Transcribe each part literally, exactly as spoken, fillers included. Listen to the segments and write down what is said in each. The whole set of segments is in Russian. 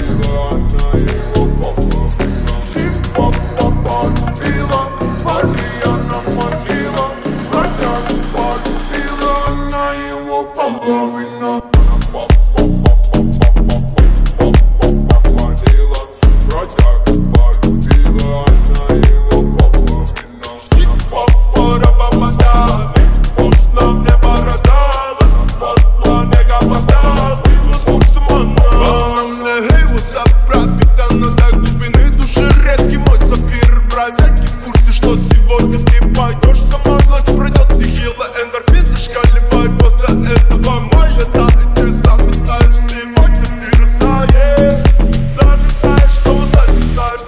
полюбила, она его полюбила. Симпа полюбила, Марьяна манила, бродягу полюбила, она его половина. Сегодня ты пойдешь сама, ночь пройдет нехило, эндорфин зашкаливает после этого моя, да, и ты заметаешь. Сегодня ты растаешь, заметаешь, снова заметаешь.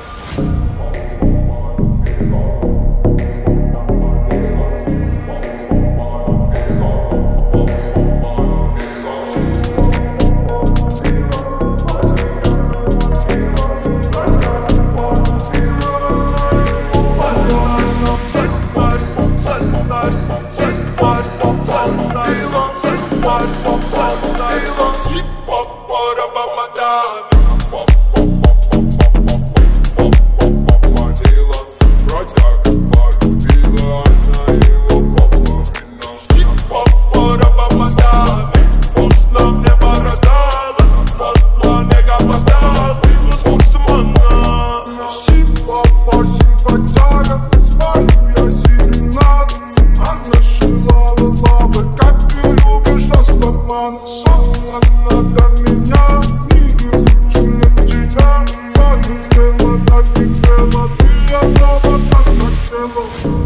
Создана для меня, мир лучше нет тебя. Твое тело так и тело, ты одного так хотела.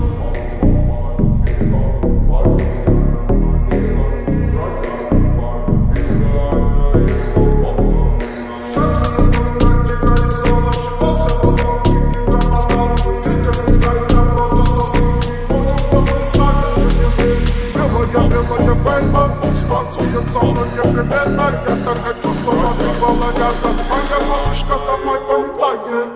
Танцует со мной непременно. Я так хочу, чтобы ты была рядом. Моя малышка, давай полетай.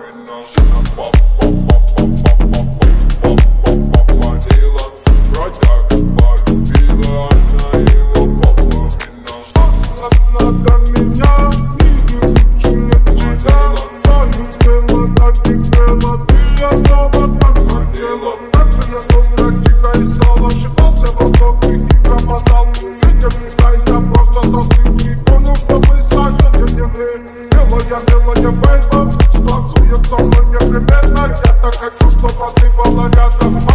Создана для меня, мир лучше нет тебя. Твое тело так и тело, ты одного так хотела. Даже я долго тебя искал, ошибался вокруг и не пропадал. Я просто застыл и понял, что мы соединены. Белая, белая бейба станцует со мной непременно. Я так хочу, чтобы ты была рядом.